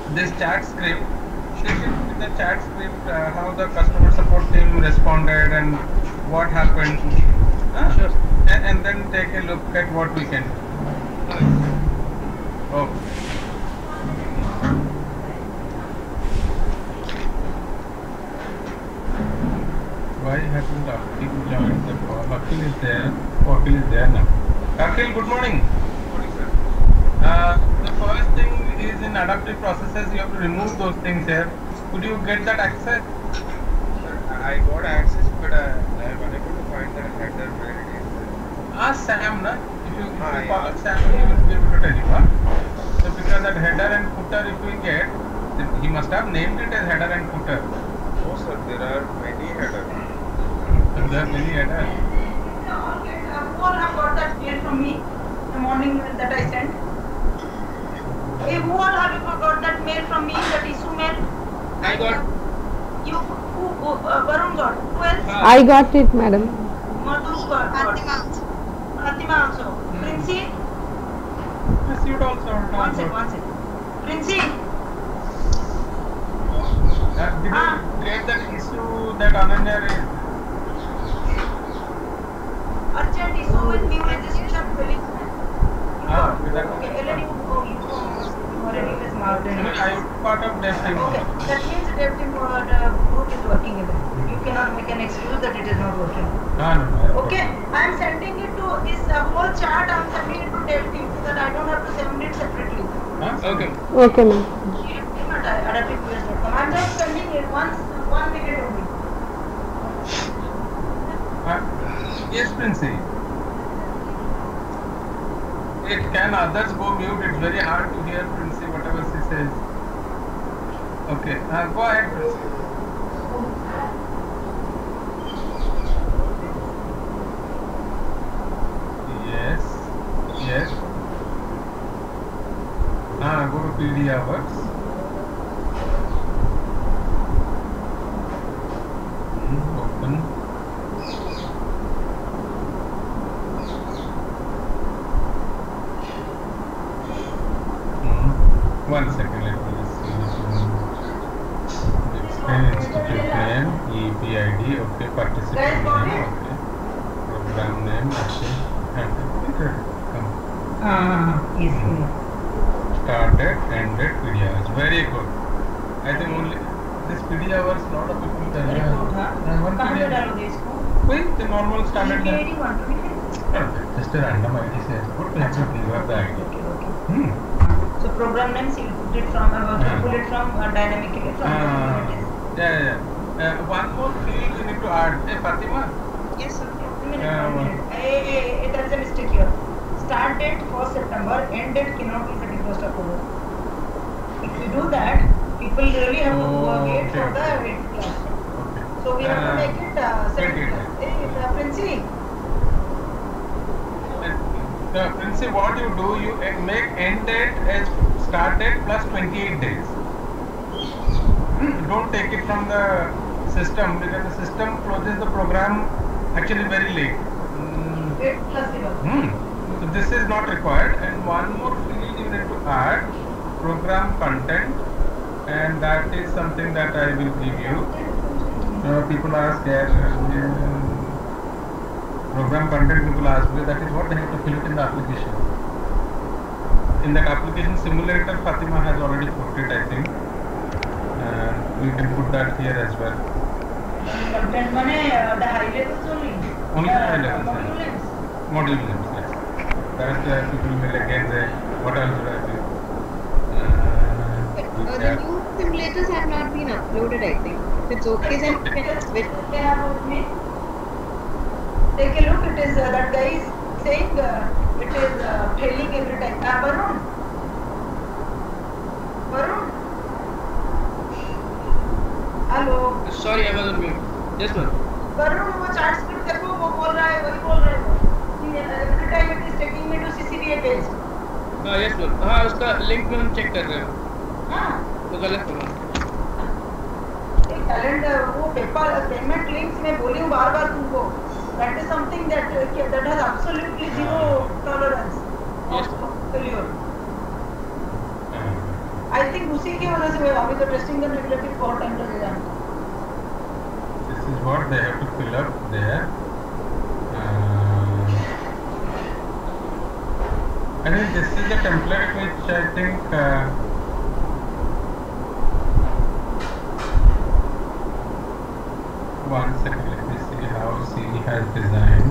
this chat script, check it with the chat script how the customer support team responded and what happened. Sure. And then take a look at what we can do. Oh. Why hasn't Akhil joined the call? Akhil is there. Oh, Akhil is there now. Akhil, good morning. Morning, sir. The first thing is in adaptive processes, you have to remove those things here. Could you get that access? Sir, I got access, but I am unable to find the header where it is. Ask Sam, na? If you call yeah. Sam, he will be able to tell you. Huh? So because that header and footer, if we get, then he must have named it as header and footer. Oh, sir, there are many headers. There are many headers. Who all have got that mail from me the morning that I sent? Hey, who all have got that mail from me, that issue mail? I got. You, who Varun got? Who else? I got it, madam. Madhu got. Fatima also. Princey? Yes, you would also have One done. second. Princey? Did you get that issue that Ananya raised? Urgent issue with new registration filling. Okay, already already is marked in. I am part of that team. Okay, that means dev team group is working in it. You cannot make an excuse that it is not working. No. Okay, I am sending it to this whole chart. I am sending it to dev team so that I don't have to send it separately. Okay. Okay, ma'am. I am just sending it 1 minute only. Yes, Princey. Can others go mute? It's very hard to hear Princey whatever she says. Okay, go ahead, Princey. Yes. Go to PD hours. Open. One second, let me just see this one. Explain institute name, EPID, okay, participant name, okay, program name, okay, and come. Yes. Started, ended, PD hours. Very good. I think only this PD hours, lot of people tell me. One PD hours. Wait, the normal standard. Just a random ID says, good, let's give her the ID. So program names you put it from pull it from dynamically from one more field you need to add. Hey Fatima. Yes sir. There is a mistake here. Start date 1st September, end date cannot be 31st October. If you do that, people really have to wait for the 8th class. Okay. So we have to make it 7th class. Hey Princey. Princey, what you do, you make end date as start date plus 28 days. Don't take it from the system because the system closes the program actually very late. 8 plus 11. So this is not required, and one more field you need to add, program content, and that is something that I will give you. People ask program content, people ask me that is what they have to fill it in the application. In that application simulator, Fatima has already put it, I think. We can put that here as well. Content the high levels only. Only the high levels. Module names. Module names, yes. That people will again say, what else should I do? The new simulators have not been uploaded, I think. If it's okay, then you can switch. They have with me. Take a look, it is that guy is saying it is failing every time. Varun? Hello? Sorry, I was on mute. Yes, sir. Varun, वो chart script देखो वो बोल रहा है वही बोल रहा है वो every time it is taking me to CCBA page. yes, sir. हाँ, उसका लिंक में हम चेक कर रहे हैं. हाँ. वो गलत होगा. एक कैलेंडर वो पेमेंट लिंक्स में बोली हूँ बार-बार तुमको. That is something that has absolutely zero tolerance of failure. I think उसी की वजह से हुआ, अभी तो टेस्टिंग करने के लिए फिर बहुत टाइम लगेगा. This is what they have to fill up there. I think this is the template which I think one second, let me see how C has designed.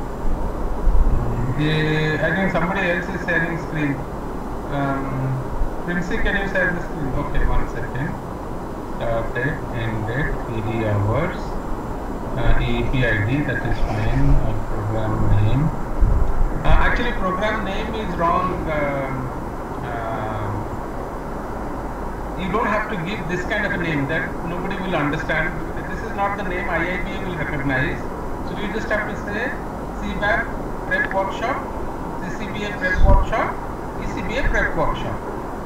I think somebody else is sharing screen. Princey, can you share the screen? Okay, one second. Start date, end date, PD hours, EEP ID, that is fine, program name. Actually, program name is wrong. You don't have to give this kind of a name, that nobody will understand. This is not the name IIBA will recognize. So you just have to say CBAP Prep Workshop, CCBA Prep Workshop, ECBA Prep Workshop.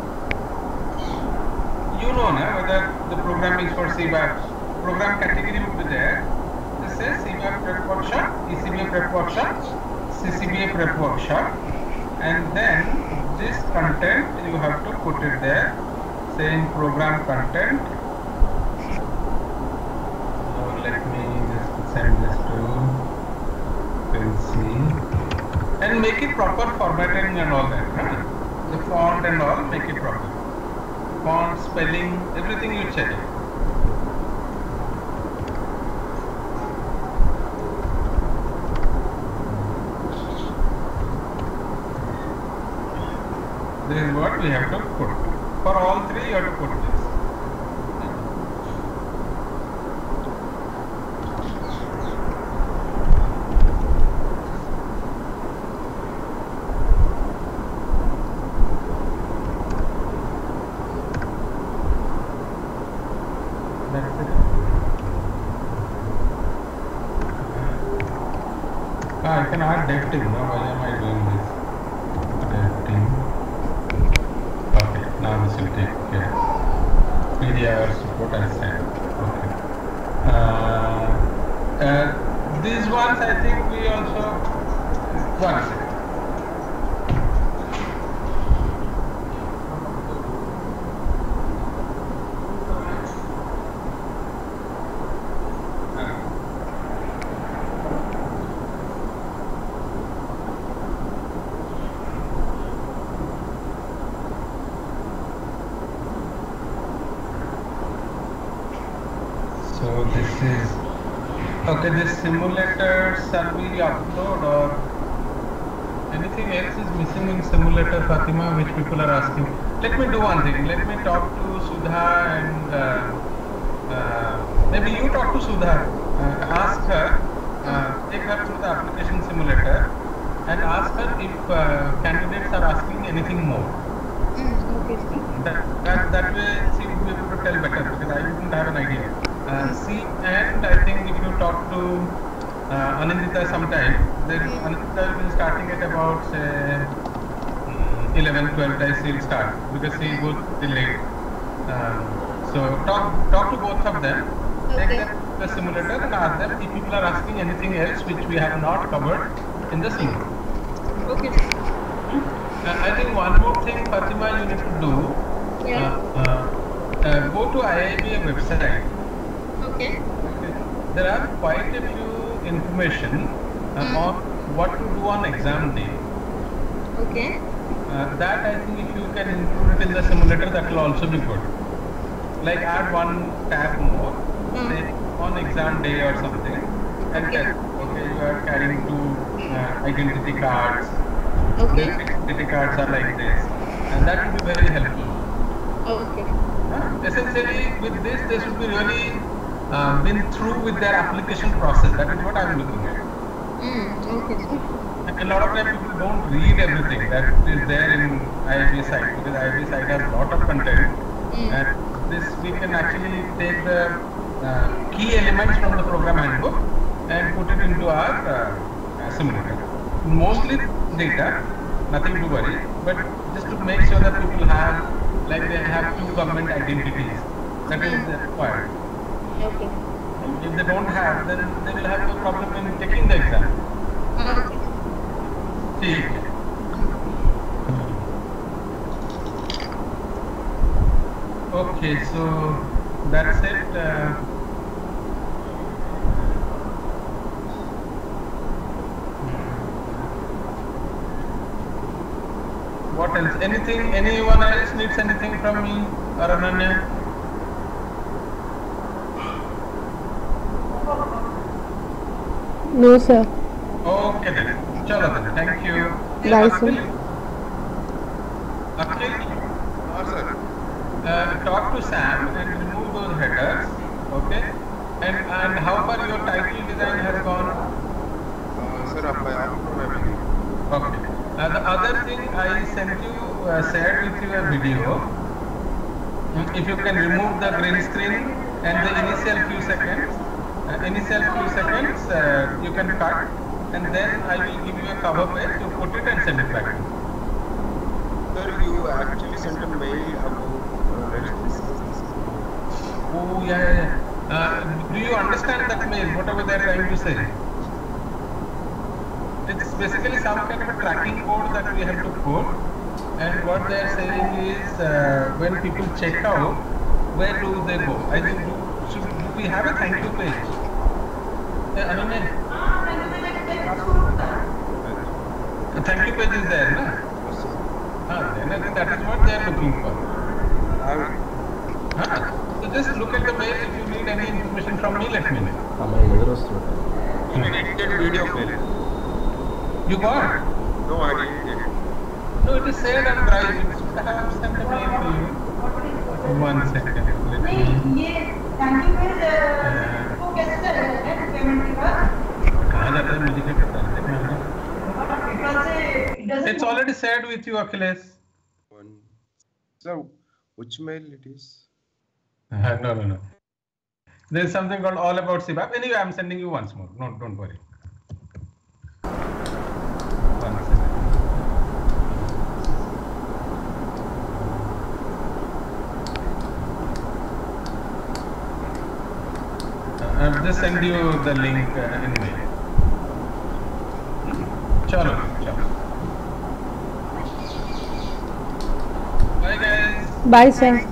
You know whether the program is for CBAP. Program category would be there. This says CBAP Prep Workshop, ECBA Prep Workshop, CCBA Prep Workshop, and then this content you have to put it there, saying program content. So let me just send this to Princey and make it proper formatting and all that. The font and all, make it proper. Font, spelling, everything you check. This is what we have to put. For all three, you have to put this. That's it. I can add dev team. Now, why am I doing this? Dev team. Okay, now this will take care. 3 hours support I sent. Okay. These ones I think we also. One second. So this is okay. This simulator shall we upload or anything else is missing in simulator, Fatima, which people are asking? Let me do one thing. Let me talk to Sudha and maybe you talk to Sudha. Ask her, take her through the application simulator and ask her if candidates are asking anything more. Okay. That way she will be able to tell better because I wouldn't have an idea. See, and I think if you talk to Anindita sometime, then Anindita will be starting at about say 11, 12 days she'll start because she goes late. So talk to both of them, take them to the simulator and ask them if people are asking anything else which we have not covered in the simulator. Okay. I think one more thing, Fatima, you need to do. Yeah. Go to IIBA website. Okay. There are quite a few information on what to do on exam day. Okay. That I think if you can include it in the simulator, that will also be good. Like add one tab more, say on exam day or something, and tell, okay, you are carrying 2 identity cards. Okay. The identity cards are like this, and that will be very helpful. Okay. Essentially, with this, they should be really been through with their application process. That is what I am looking at. Okay. And a lot of times people don't read everything that is there in IIBA site because IIBA site has a lot of content. And this we can actually take the key elements from the program handbook and put it into our simulator. Mostly data, nothing to worry, but just to make sure that people have, like they have 2 government identities. That is required. Okay. If they don't have, then they will have a problem in taking the exam. Okay. ठीक है. Okay, so that's it. What else? Anything? Anyone else needs anything from me or Ananya? No, sir. Okay then. Chalo then. Thank you. Bye, sir. Akhil, sir. talk to Sam and remove those headers. Okay. And how far your title design has gone? Sir, I am from everything. Okay. The other thing I sent you, shared with you a video. If you can remove the green screen and the initial few seconds, you can cut, and then I will give you a cover page. You put it and send it back to me. Sir, you actually sent a mail about Oh yeah. Do you understand that mail? Whatever they are trying to say. It's basically some kind of a tracking code that we have to put, and what they are saying is when people check out, where do they go? I think do we have a thank you page? Ananya, a thank you page is there, na? Then I think that is what they are looking for. So just look at the mail. If you need any information from me, let me know. You didn't get video mail. You got? No, I didn't get it. No, it is said on Drive. It should have sent a mail to you. 1 second. Let me. ये thank you फिर वो कैसे चलेगा payment का? कहाँ जाता है मुझे क्या पता है? It's already shared with you, Achilles. Sir, which mail it is? No. There is something called All About CBAP. Anyway, I am sending you once more. No, don't worry. 1 second. I'll just send you the link in mail. Chalo. Bye guys. Bye, sir.